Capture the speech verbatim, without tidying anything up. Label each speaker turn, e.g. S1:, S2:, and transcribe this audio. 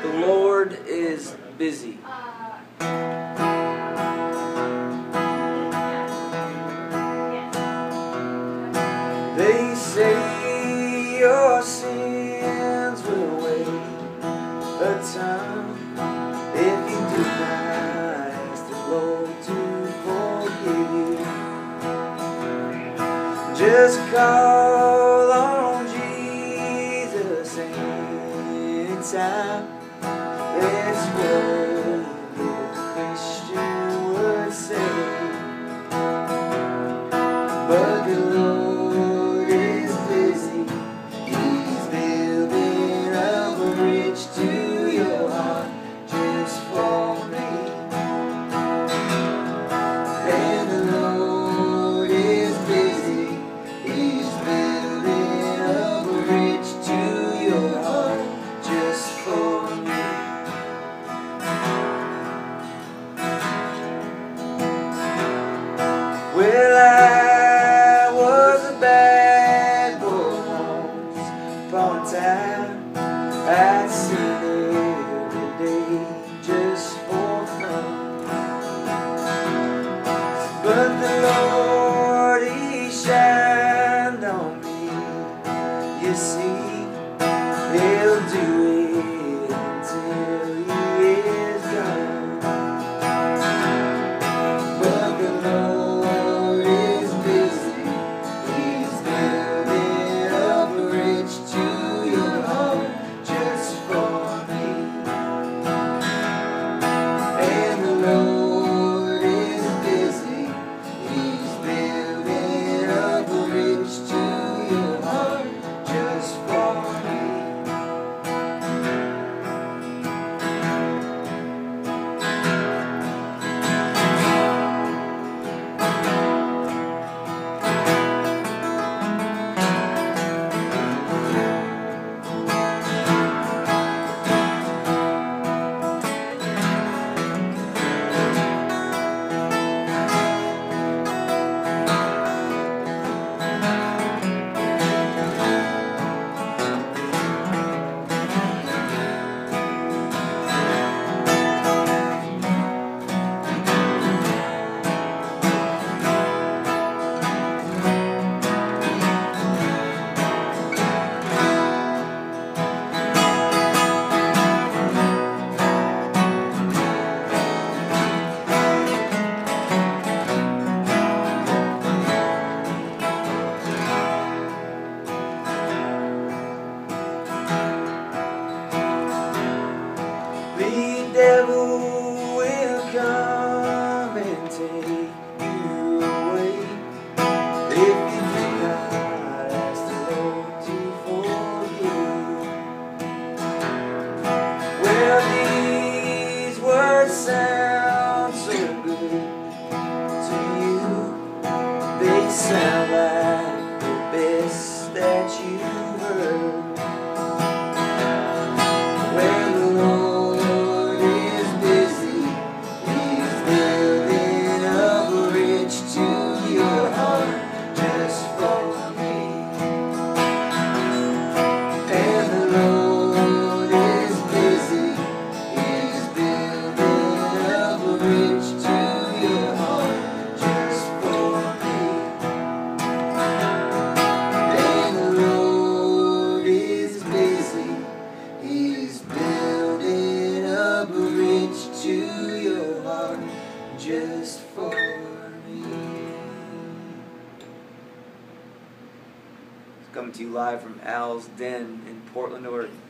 S1: The Lord is busy. They say your sins will wait a time if you do not ask the Lord to forgive you. Just call on Jesus anytime. That's what a Christian would say. But the Lord is busy. He's building up a bridge to your heart just for me. And the Lord is busy. He's building up a bridge to your heart just for me. Well, I was a bad boy once upon a time. I'd sin every day just for fun. But the Lord, He shined on me. You see, He'll do it until He is done. But the Lord is busy. He's building up a bridge to your heart just for me. And the Lord is busy. He's building up a bridge to your heart just for me. The devil will come and take you away if you do not ask the Lord to forgive. Well, these words sound so good to you. They sound like the best that you've heard. Well, the Lord is busy. He's building up a bridge to your heart just for me. And the Lord is busy. He's building up a bridge to your heart just for me. And the Lord is busy. He's building up a bridge to your heart just for me. It's coming to you live from Al's Den in Portland, Oregon.